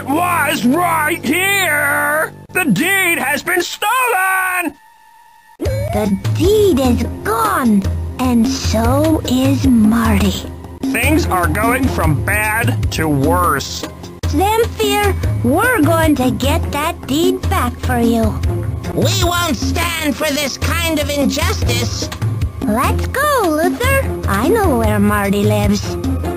was right here! The deed has been stolen! The deed is gone, and so is Marty. Things are going from bad to worse. Zamfir, we're going to get that deed back for you. We won't stand for this kind of injustice. Let's go, Luther. I know where Marty lives.